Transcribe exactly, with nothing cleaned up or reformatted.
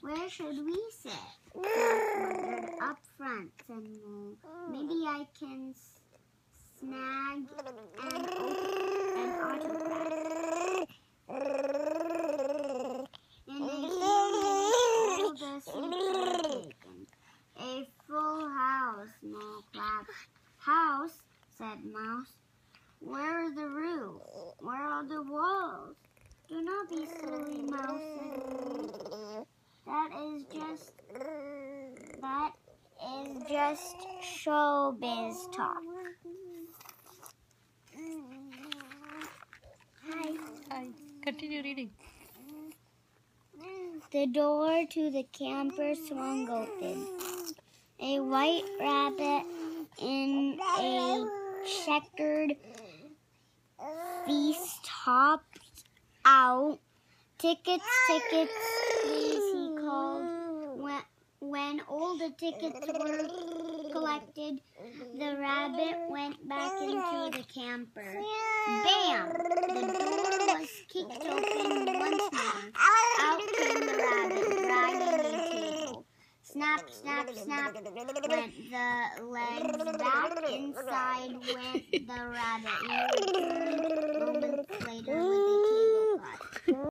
Where should we sit? Mouse wondered. Up front, said Mole. Maybe I can s snag an, an autograph. In a few minutes, all the seats were taken. A full house, Mole clapped. House, said Mouse. Where are the roofs? Where are the walls? Do not be silly, Mouse, said Mole. That is just, that is just showbiz talk. Hi. Hi. Continue reading. The door to the camper swung open. A white rabbit in a checkered feast hopped out. Tickets, tickets, please, he called. When, when all the tickets were collected, the rabbit went back into the camper. Bam! The door was kicked open once more. Out came the rabbit, dragging a table. Snap, snap, snap went the legs. Back inside went the rabbit. He returned moments later with